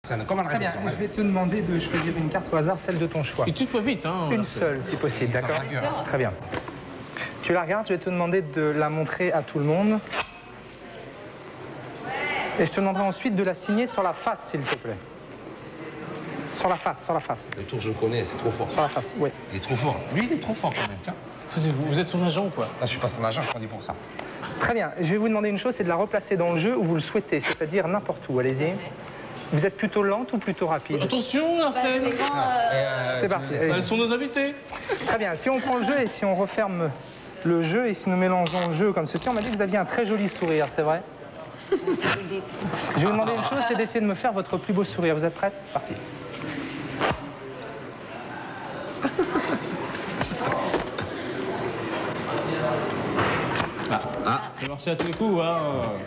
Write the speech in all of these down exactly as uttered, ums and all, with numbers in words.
Très bien, je vais te demander de choisir une carte au hasard, celle de ton choix. Et tu te peux vite, hein. Une seule, si possible, d'accord? Très bien. Tu la regardes, je vais te demander de la montrer à tout le monde. Et je te demanderai ensuite de la signer sur la face, s'il te plaît. Sur la face, sur la face. Le tour, je le connais, c'est trop fort. Sur la face, oui. Il est trop fort. Lui, il est trop fort quand même, tiens. Vous, vous êtes son agent ou quoi? Là, je suis pas son agent, je dis pour ça. Très bien, je vais vous demander une chose, c'est de la replacer dans le jeu où vous le souhaitez, c'est-à-dire n'importe où, allez-y. Vous êtes plutôt lente ou plutôt rapide? Attention, Arsène. Bah, euh... C'est parti. Elles sont nos invités. Très bien, si on prend le jeu et si on referme le jeu et si nous mélangeons le jeu comme ceci, on m'a dit que vous aviez un très joli sourire, c'est vrai? Je vais vous demander une chose, c'est d'essayer de me faire votre plus beau sourire. Vous êtes prête? C'est parti. Ah, ah. Ça marche à tous les coups, hein.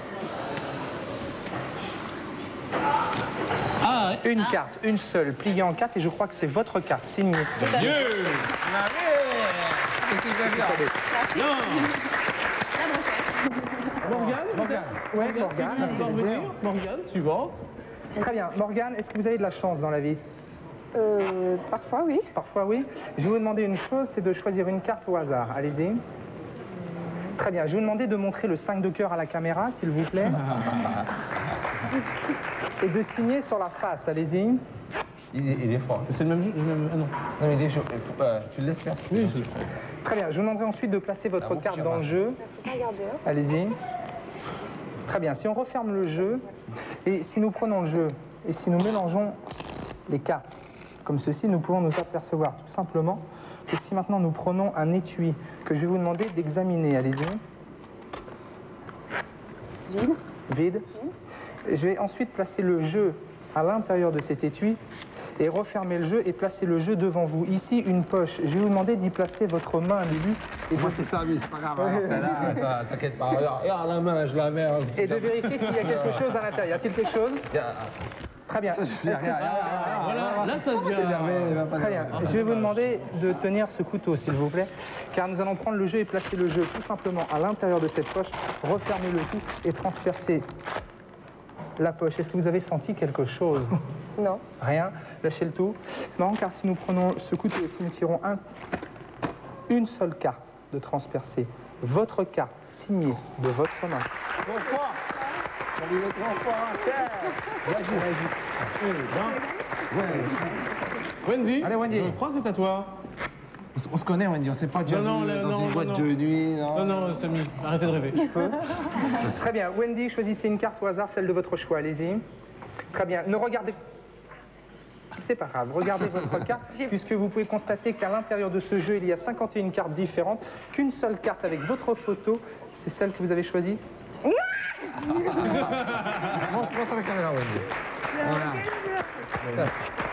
Ah, une ah. carte, une seule, pliée en quatre, et je crois que c'est votre carte, signée. Dieu. Non. Morgane, Morgane. Ouais, Morgane. Morgane, suivante. Très bien. Morgane, est-ce que vous avez de la chance dans la vie? Euh, parfois, oui. Parfois, oui. Je vais vous demander une chose, c'est de choisir une carte au hasard. Allez-y. Très bien. Je vais vous demander de montrer le cinq de cœur à la caméra, s'il vous plaît. Et de signer sur la face. Allez-y. Il, il est fort. C'est le même jeu? Ah non. Non, mais il est chaud. Euh, tu le laisses faire? Oui, je le fais. Très bien. Je vous demanderai ensuite de placer votre Ah bon, carte dans le jeu. Allez-y. Très bien. Si on referme le jeu, et si nous prenons le jeu, et si nous mélangeons les cartes, comme ceci, nous pouvons nous apercevoir tout simplement que si maintenant nous prenons un étui que je vais vous demander d'examiner, allez-y. Vide. Vide. Je vais ensuite placer le jeu à l'intérieur de cet étui et refermer le jeu et placer le jeu devant vous. Ici, une poche. Je vais vous demander d'y placer votre main, Lulu. Et moi, c'est ça, lui, c'est pas grave. Alors, celle-là, t'inquiète pas. Regarde, regarde la main, je la mets. Et de vérifier s'il y a quelque chose à l'intérieur. Y a-t-il quelque chose? Très bien. Voilà, là, ça devient... Très bien. Je vais vous demander de tenir ce couteau, s'il vous plaît, car nous allons prendre le jeu et placer le jeu tout simplement à l'intérieur de cette poche, refermer le tout et transpercer la poche. Est-ce que vous avez senti quelque chose? Non. Rien. Lâchez le tout. C'est marrant car si nous prenons ce couteau et si nous tirons un, une seule carte de transpercer, votre carte signée de votre main. Wendy, allez, Wendy. je crois que c'est à toi. On se connaît, Wendy, on s'est pas déjà non, vu non, dans non, une boîte non. de nuit. Non, non, non, Samy, arrêtez de rêver. Je peux. Très bien. Wendy, choisissez une carte au hasard, celle de votre choix. Allez-y. Très bien. Ne regardez... C'est pas grave. Regardez votre carte, puisque vous pouvez constater qu'à l'intérieur de ce jeu, il y a cinquante et une cartes différentes, qu'une seule carte avec votre photo, c'est celle que vous avez choisie. montre la caméra, Wendy. Voilà.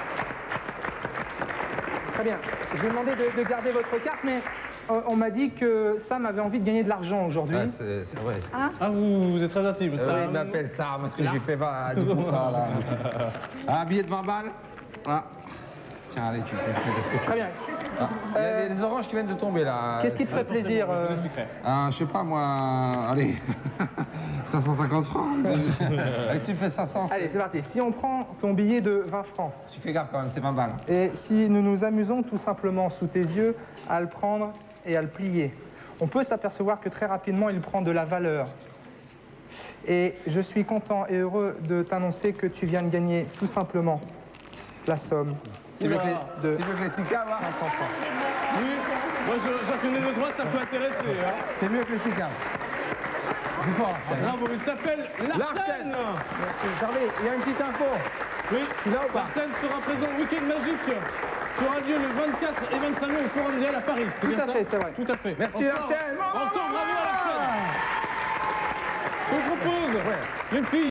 Très bien. Je vais demander de, de garder votre carte, mais euh, on m'a dit que Sam avait envie de gagner de l'argent aujourd'hui. Ah, c'est vrai. Ah, ah vous, vous êtes très intime, ça. Oui, il m'appelle ça, parce que j'ai fait dix pour cent là. Un billet de vingt balles. Voilà. Tiens, allez, tu peux. Très bien. Ah, il y a des, des oranges qui viennent de tomber là. Qu'est-ce qui te ferait plaisir? Je vous expliquerai. Euh, je sais pas moi. Allez. cinq cent cinquante francs. Allez, si tu fais cinq cents. Allez, c'est parti. Si on prend ton billet de vingt francs. Tu fais gaffe quand même, c'est vingt balles. Et si nous nous amusons tout simplement sous tes yeux à le prendre et à le plier, on peut s'apercevoir que très rapidement il prend de la valeur. Et je suis content et heureux de t'annoncer que tu viens de gagner tout simplement la somme C'est mieux que les, de c'est mieux que les six K, cinq cents francs. Oui, moi je, je reconnais le droit, ça peut intéresser. Hein. C'est mieux que les six K. Bravo, il s'appelle Larsen. Merci. Charlie, il y a une petite info. Oui, là ou pas? Larsen sera présent au Week-end Magique qui aura lieu le vingt-quatre et vingt-cinq mai au Forum Réel à Paris. Tout à fait, c'est vrai. Tout à fait. Merci Larsen. Encore bravo à Larsen. Je vous propose, les filles.